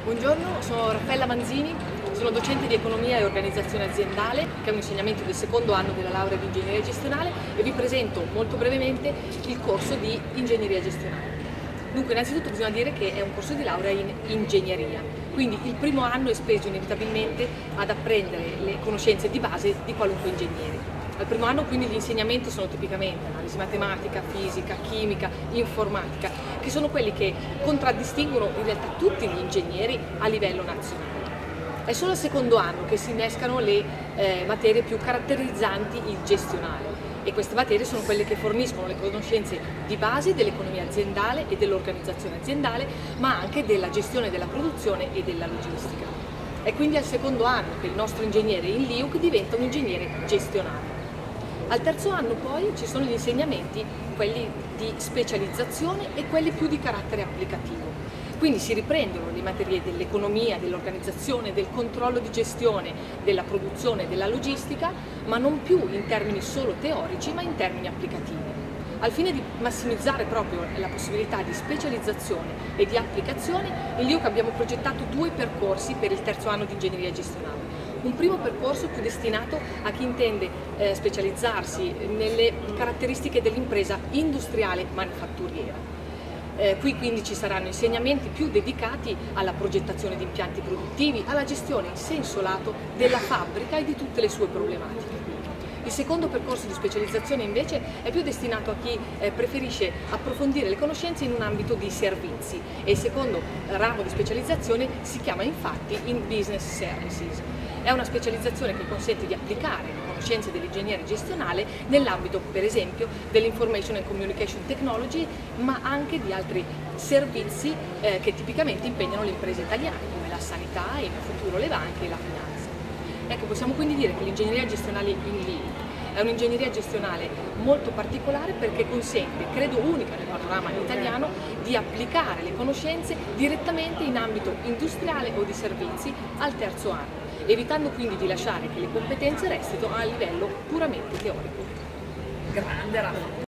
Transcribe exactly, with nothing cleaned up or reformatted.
Buongiorno, sono Raffaella Manzini, sono docente di economia e organizzazione aziendale, che è un insegnamento del secondo anno della laurea di ingegneria gestionale, e vi presento molto brevemente il corso di ingegneria gestionale. Dunque, innanzitutto bisogna dire che è un corso di laurea in ingegneria, quindi il primo anno è speso inevitabilmente ad apprendere le conoscenze di base di qualunque ingegnere. Al primo anno quindi gli insegnamenti sono tipicamente analisi matematica, fisica, chimica, informatica, che sono quelli che contraddistinguono in realtà tutti gli ingegneri a livello nazionale. È solo al secondo anno che si innescano le eh, materie più caratterizzanti il gestionale, e queste materie sono quelle che forniscono le conoscenze di base dell'economia aziendale e dell'organizzazione aziendale, ma anche della gestione della produzione e della logistica. È quindi al secondo anno che il nostro ingegnere in L I U C diventa un ingegnere gestionale. Al terzo anno poi ci sono gli insegnamenti, quelli di specializzazione e quelli più di carattere applicativo. Quindi si riprendono le materie dell'economia, dell'organizzazione, del controllo di gestione, della produzione e della logistica, ma non più in termini solo teorici, ma in termini applicativi. Al fine di massimizzare proprio la possibilità di specializzazione e di applicazione, in L I U C abbiamo progettato due percorsi per il terzo anno di ingegneria gestionale. Un primo percorso più destinato a chi intende eh, specializzarsi nelle caratteristiche dell'impresa industriale manifatturiera. Eh, qui quindi ci saranno insegnamenti più dedicati alla progettazione di impianti produttivi, alla gestione in senso lato della fabbrica e di tutte le sue problematiche. Il secondo percorso di specializzazione invece è più destinato a chi eh, preferisce approfondire le conoscenze in un ambito di servizi, e il secondo ramo di specializzazione si chiama infatti in Business Services. È una specializzazione che consente di applicare le conoscenze dell'ingegnere gestionale nell'ambito, per esempio, dell'Information and Communication Technology, ma anche di altri servizi eh, che tipicamente impegnano le imprese italiane, come la sanità e in futuro le banche e la finanza. Ecco, possiamo quindi dire che l'ingegneria gestionale in L I U C è un'ingegneria gestionale molto particolare, perché consente, credo unica nel panorama italiano, di applicare le conoscenze direttamente in ambito industriale o di servizi al terzo anno, evitando quindi di lasciare che le competenze restino a livello puramente teorico. Grande Raffa!